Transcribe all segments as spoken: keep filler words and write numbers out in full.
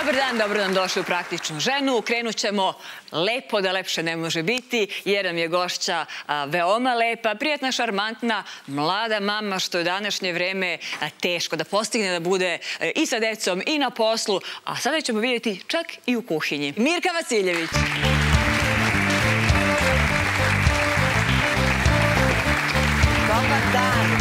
Dobar dan, dobro nam došli u Praktičnu ženu. Krenut ćemo lepo da lepše ne može biti, jer nam je gošća veoma lepa, prijatna, šarmantna, mlada mama, što je u današnje vreme teško da postigne da bude i sa decom i na poslu, a sada ćemo vidjeti čak i u kuhinji. Mirka Vasiljević. Dobar dan.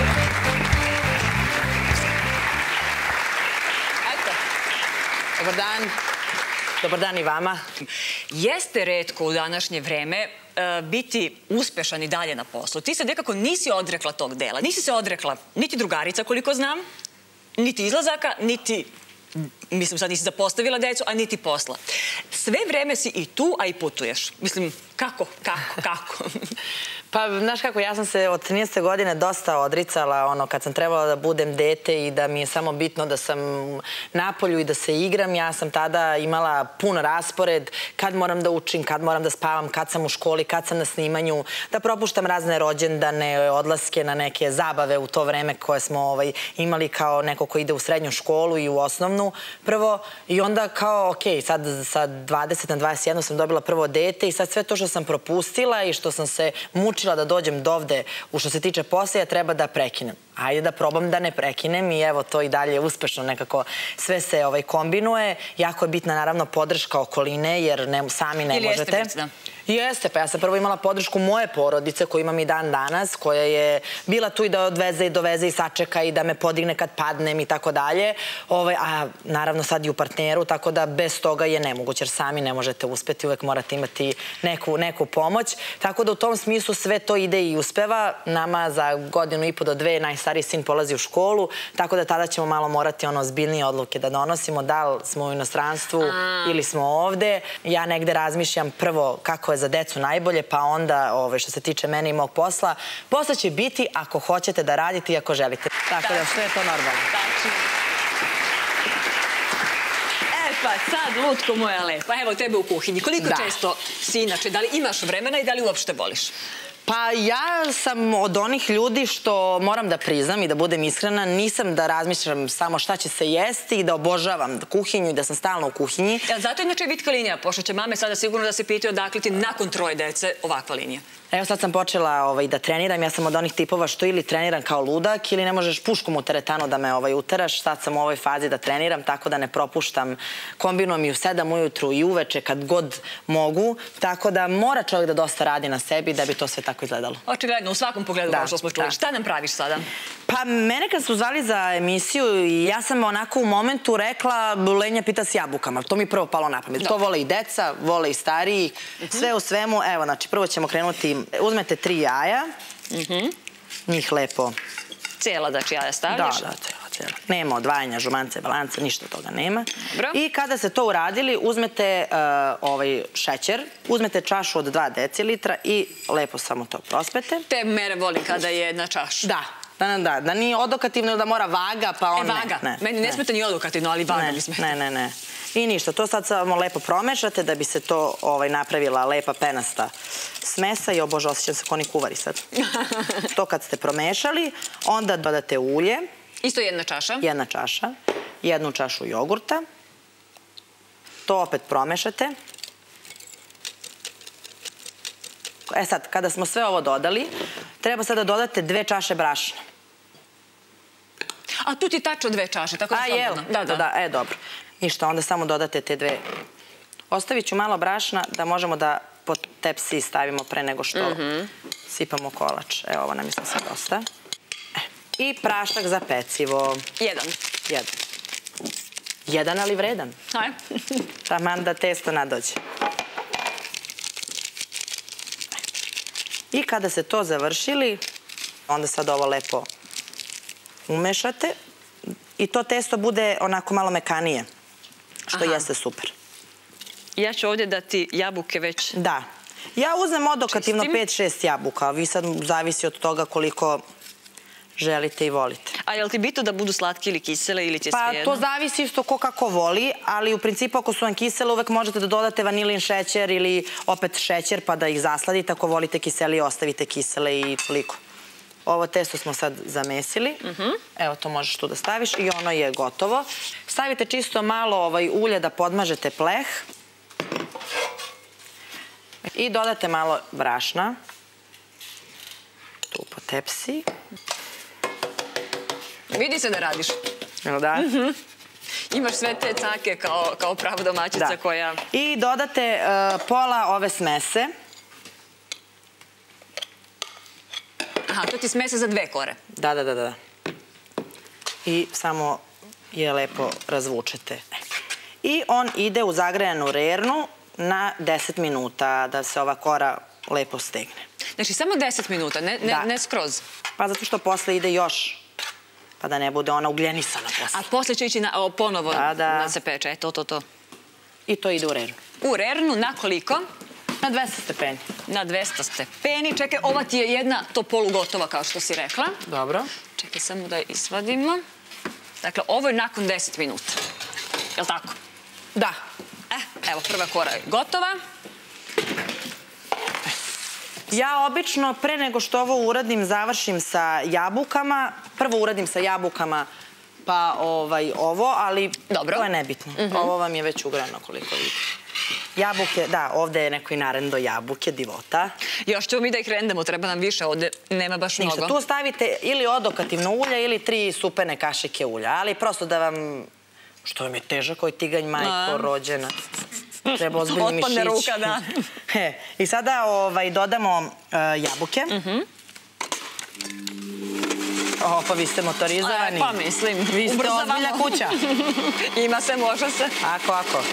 Dobar dan. Dobar dan i vama. Jeste retko u današnje vreme biti uspešan i dalje na poslu. Ti se nekako nisi odrekla tog dela. Nisi se odrekla niti drugarica, koliko znam, niti izlazaka, niti, mislim sad nisi zapostavila decu, a niti posla. Sve vreme si i tu, a i putuješ. Mislim, kako, kako, kako? Pa, znaš kako, ja sam se od trinaeste godine dosta odricala, ono, kad sam trebala da budem dete i da mi je samo bitno da sam napolju i da se igram. Ja sam tada imala pun raspored, kad moram da učim, kad moram da spavam, kad sam u školi, kad sam na snimanju, da propuštam razne rođendane, odlaske na neke zabave u to vreme koje smo imali kao neko ko ide u srednju školu i u osnovnu prvo. I onda kao, ok, sad sa dvadeset na dvadeset jedan sam dobila prvo dete i sad sve to što sam propustila i što sam se mučila da dođem dovde u što se tiče posla, ja treba da prekinem. Ajde da probam da ne prekinem i evo to i dalje uspešno nekako sve se kombinuje. Jako je bitna naravno podrška okoline jer sami ne možete. Ili jeste bitna? Jeste, pa ja sam prvo imala podršku moje porodice koju imam i dan danas, koja je bila tu i da odveze i doveze i sačeka i da me podigne kad padnem i tako dalje. A naravno sad i u partneru, tako da bez toga je nemoguće jer sami ne možete uspeti, uvek morate imati neku pomoć. Tako da u tom smislu sve to ide i uspeva. Nama za godinu i po do dve najstariji sin polazi u školu, tako da tada ćemo malo morati ozbiljnije odluke da donosimo, da li smo u inostranstvu ili smo ovde. Ja negde razmišljam prvo kako je za decu najbolje, pa onda što se tiče mene i mog posla. Posla će biti ako hoćete da radite i ako želite. Tako da sve je to normalno. E pa sad, lutko moja lepa, evo tebe u kuhinji. Koliko često si inače, da li imaš vremena i da li uopšte voliš? Pa ja sam od onih ljudi što moram da priznam i da budem iskrena, nisam da razmišljam samo šta će se jesti i da obožavam kuhinju i da sam stalno u kuhinji. Zato inače je vitka linija, pošto će mame sada sigurno da se pitaju odakle ti nakon troje dece ovakva linija. Evo sad sam počela da treniram, ja sam od onih tipova što ili treniram kao ludak ili ne možeš puškom u teretanu da me uteraš. Sad sam u ovoj fazi da treniram, tako da ne propuštam, kombinujem i u sedam ujutru i uveče kad god mogu, tako da mora čovjek da dosta radi na sebi da bi to sve tako izgledalo. Očigledno, u svakom pogledu kao što smo čuli. Šta nam praviš sada? Pa mene kad su zvali za emisiju i ja sam onako u momentu rekla lenja pita s jabukama, to mi prvo palo na pamet. To vole i deca, vole i stariji, sve u svemu. Evo, znači prvo ćemo krenuti. Uzmete tri jaja, njih lepo... Cijela, znači jaja stavljaš? Da, da, cijela, cijela. Nema odvajanja, žumance, balance, ništa toga nema. I kada ste to uradili, uzmete šećer, uzmete čašu od dva decilitra i lepo samo to prospete. Te mere volim kada je na čašu. Da. Da, da, da nije odokativno da mora vaga, pa on ne. E, vaga. Meni ne smeta ni odokativno, ali vaga mi smeta. Ne, ne, ne. I ništa, to sad samo lepo promešate da bi se to napravila lepa penasta smesa i o Bože, osjećam se ko ni kuvari sad. To kad ste promešali, onda dodate ulje. Isto jedna čaša? Jedna čaša. Jednu čašu jogurta. To opet promešate. E sad, kada smo sve ovo dodali, treba sad da dodate dve čaše brašna. A tu ti tačno dve čaše, tako da slobodno. Da, da, da, e, dobro. Ništa, onda samo dodate te dve. Ostavit ću malo brašna da možemo da po tepsi stavimo pre nego što sipamo kolač. Evo, ovo nam je sad dosta. I prašak za pecivo. Jedan. Jedan. Jedan, ali vredan. Ajde. Taman da testo nadođe. I kada se to završili, onda sad ovo lepo umešate i to testo bude onako malo mekanije, što jeste super. Ja ću ovdje dati jabuke već... Da. Ja uzmem odokativno pet šest jabuka, vi sad zavisi od toga koliko želite i volite. A je li ti bitno da budu slatke ili kisele ili ti je svejedno? Pa to zavisi isto ko kako voli, ali u principu ako su vam kisele uvek možete da dodate vanilin šećer ili opet šećer pa da ih zasladite. Ako volite kisele, ostavite kisele i toliko. Ovo testo smo sad zamesili. Evo, to možeš tu da staviš i ono je gotovo. Stavite čisto malo ulja da podmažete pleh. I dodate malo brašna. Tu po tepsi. Vidi se da radiš. Jel da? Imaš sve te cake kao prava domaćica koja... I dodate pola ove smese. Aha, to ti smese za dve kore. Da, da, da, da. I samo je lepo razvučete. I on ide u zagrejanu rernu na deset minuta da se ova kora lepo stegne. Znači, samo deset minuta, ne skroz? Pa zato što posle ide još, pa da ne bude ona ugljenisana posle. A posle će ići ponovo da se peče, e, to, to, to. I to ide u rernu. U rernu, na koliko? Na dvesta stepeni. Na dvesta stepeni. Čekaj, ova ti je jedna to polugotova, kao što si rekla. Dobro. Čekaj, samo da je isvadimo. Dakle, ovo je nakon deset minuta. Je li tako? Da. Evo, prva kora je gotova. Ja obično, pre nego što ovo uradim, završim sa jabukama. Prvo uradim sa jabukama, pa ovo, ali to je nebitno. Ovo vam je već ugrano koliko vidite. Jabuke, da, ovde je neko i narendo jabuke, divota. Još ćemo mi da ih rendemo, treba nam više, ovde nema baš mnogo. Ništa, tu stavite ili odokativno ulje ili tri supene kašike ulja, ali prosto da vam, što vam je težak koji tiganj, majko, rođena. Treba ozbiljni mišić. Otpadne ruka, da. I sada dodamo jabuke. O, pa vi ste motorizovani. Pa mislim, ubrzavamo. Vi ste ozbiljna kuća. Ima se, može se. Ako, ako.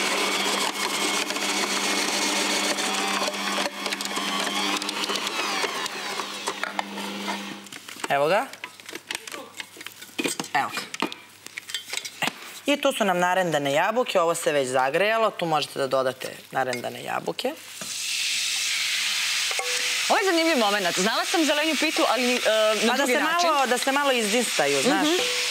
Evo ga. Evo ga. I tu su nam narendane jabuke, ovo se već zagrejalo, tu možete da dodate narendane jabuke. Ovo je zanimljiv moment. Znala sam zelenju pitu, ali na drugi način. Da se malo izdinstaju, znaš.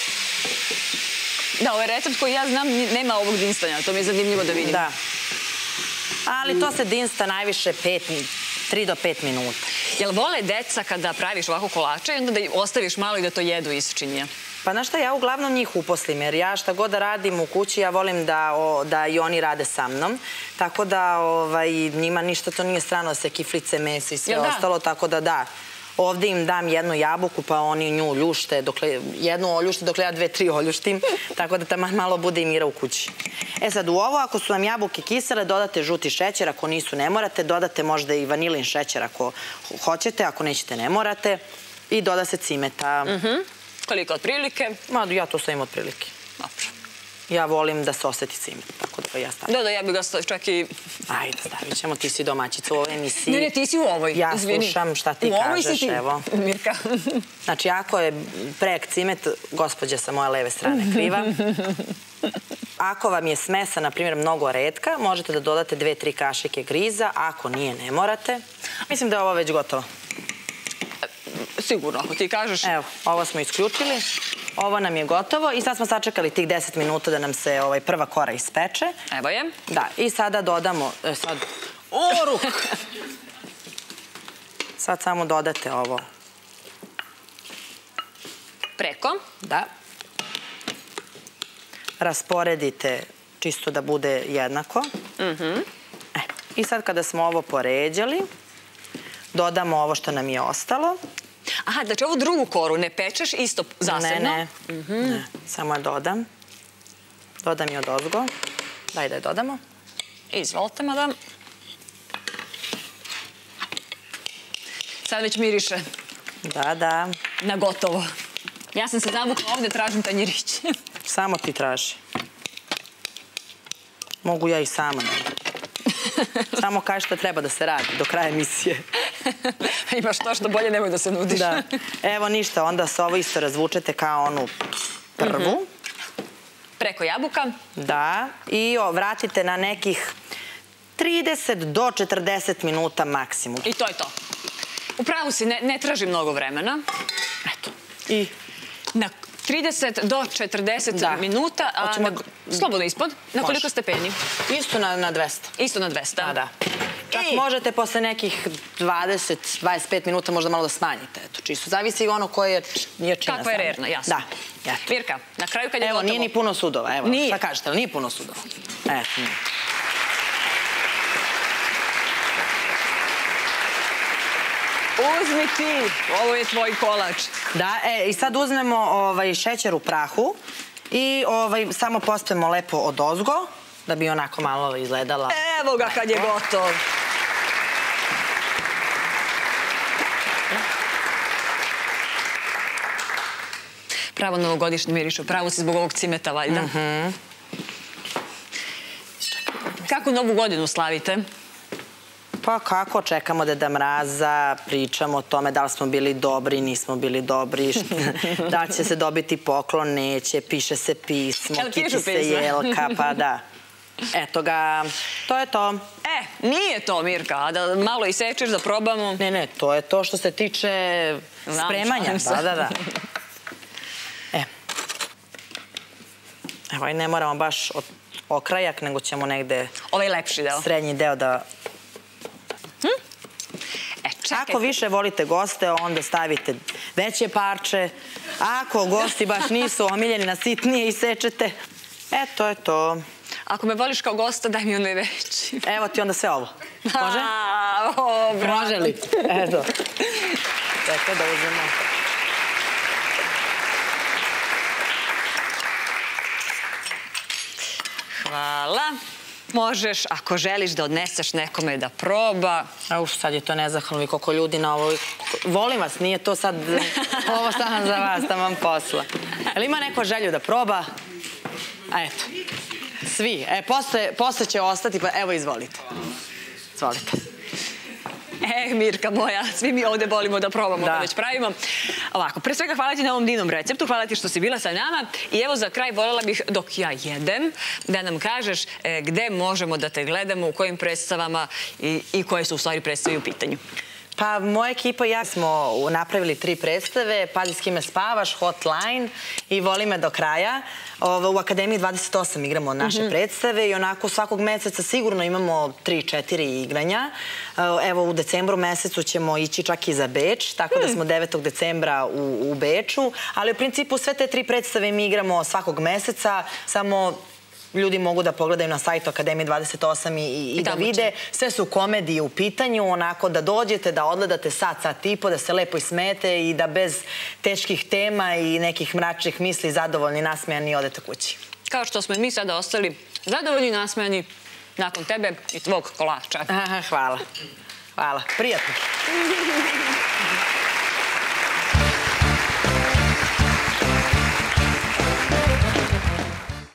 Da, ovaj recept koji ja znam nema ovog dinstanja, to mi je zanimljivo da vidim. Da. Ali to se dinsta najviše tri do pet minuta. Jel vole deca kada praviš ovako kolače i onda da ostaviš malo i da to jedu isčinje? Pa znaš šta, ja uglavnom njih uposlim, jer ja šta god da radim u kući, ja volim da i oni rade sa mnom. Tako da njima ništa to nije strano, se kiflice, meso i sve ostalo, tako da da. Ovde im dam jednu jabuku, pa oni nju ljušte, jednu oljušte, dokle ja dve, tri oljuštim, tako da tamo malo bude i mira u kući. E sad, u ovo, ako su vam jabuke kisele, dodate žuti šećer, ako nisu, ne morate, dodate možda i vanilin šećer ako hoćete, ako nećete, ne morate, i doda se cimeta. Koliko otprilike? Ja to stavim otprilike. Dobro. Ja volim da se oseti cimet, tako da ga ja stavim. Da, da, ja bih ga čak i... Ajde, stavit ćemo, ti si domaćica u ovoj emisiji. Ne, ne, ti si u ovoj, ja slušam šta ti kažeš, evo. U ovoj si ti, Mirka. Znači, ako je prejak cimet, gospođa sa moje leve strane kriva. Ako vam je smesa, na primjer, mnogo retka, možete da dodate dve, tri kašike griza, ako nije, ne morate. Mislim da je ovo već gotovo. Sigurno, ako ti kažeš. Evo, ovo smo isključili. Ovo nam je gotovo i sad smo sačekali tih deset minuta da nam se prva kora ispeče. Evo je. Da, i sada dodamo, sad, oruk! Sad samo dodate ovo. Preko? Da. Rasporedite čisto da bude jednako. I sad kada smo ovo poređali, dodamo ovo što nam je ostalo. Aha, znači ovu drugu koru ne pečeš isto zasebno? Ne, ne. Samo je dodam. Dodam je od ozgo. Daj da je dodamo. Izvolite, madam. Sad već miriše. Da, da. Na gotovo. Ja sam se zavukla ovde, tražim tanjirić. Samo ti traži. Mogu ja i sama. Samo kaži što treba da se radi do kraja emisije. Imaš to što bolje, nemoj da se nudiš. Da. Evo ništa, onda se ovo isto razvučete kao onu prvu. Preko jabuka. Da. I vratite na nekih trideset do četrdeset minuta maksimum. I to je to. Upravo si, ne traži mnogo vremena. Eto. I? Na trideset do četrdeset minuta, a slobodno ispod. Na koliko stepeni? Isto na dvesta. Isto na dvesta. Da, da. možete posle nekih dvadeset do dvadeset pet minuta možda malo da smanjite. Eto, čisto zavisi ono koje je čina. Kakva je rerna, jasno. Da. Mirka, na kraju kad je gotovo... Evo, nije ni puno sudova. Evo, Nije. šta kažete, ali nije puno sudova. Eto, nije. Uzmi ti, ovo je tvoj kolač. Da, e, i sad uzmemo šećer u prahu i samo pospemo lepo odozgo, da bi onako malo izgledala. Evo ga kad je gotov. Pravo novogodišnje mirišu, pravo si zbog ovog cimeta, valjda. Kako novu godinu slavite? Pa kako, čekamo Deda Mraza, pričamo o tome da li smo bili dobri, nismo bili dobri, da li će se dobiti poklon, neće, piše se pismo, kiti se jelka, pa da. Eto ga, to je to. E, nije to, Mirka, a da malo isečeš da probamo. Ne, ne, to je to što se tiče spremanja. Da, da, da. E. Evo, ne moramo baš okrajak, nego ćemo negde... Ovaj lepši deo. Srednji deo da... Ako više volite goste, onda stavite veće parče. Ako gosti baš nisu omiljeni, na sitnije isečete. E, to je to. Ako me voliš kao gosta, daj mi onaj veći. Evo ti onda sve ovo. Može? Dobro. Može li? Eto. Čekaj da uzmemo. Hvala. Možeš, ako želiš, da odneseš nekome da proba. Uf, sad je to nezahvalno, koliko ljudi na ovoj... Volim vas, nije to sad... Ovo sam za vas, da vam posla. Ali ima neko želju da proba? A eto. Svi. E, posle će ostati, pa evo, izvolite. Izvolite. E, Mirka moja, svi mi ovde volimo da probamo, da već pravimo. Ovako, pre svega hvala ti na ovom divnom receptu, hvala ti što si bila sa nama i evo za kraj voljela bih, dok ja jedem, da nam kažeš gde možemo da te gledamo, u kojim predstavama i koje su u stvari predstave u pitanju. Pa, moja ekipa i ja smo napravili tri predstave, Pazi s kime spavaš, Hotline i Voli me do kraja. U Akademiji dvadeset osam igramo naše predstave i onako svakog meseca sigurno imamo tri četiri igranja. Evo, u decembru mesecu ćemo ići čak i za Beč, tako da smo devetog decembra u Beču, ali u principu sve te tri predstave mi igramo svakog meseca, samo... Ljudi mogu da pogledaju na sajtu Akademije dvadeset osam i da vide. Sve su komedije u pitanju, onako da dođete, da odgledate sat, sat i po, da se lepo ismete i da bez teških tema i nekih mračnih misli zadovoljni, nasmejani odete kući. Kao što smo mi sada ostali zadovoljni i nasmejani nakon tebe i tvog kolača. Hvala. Hvala. Prijatno.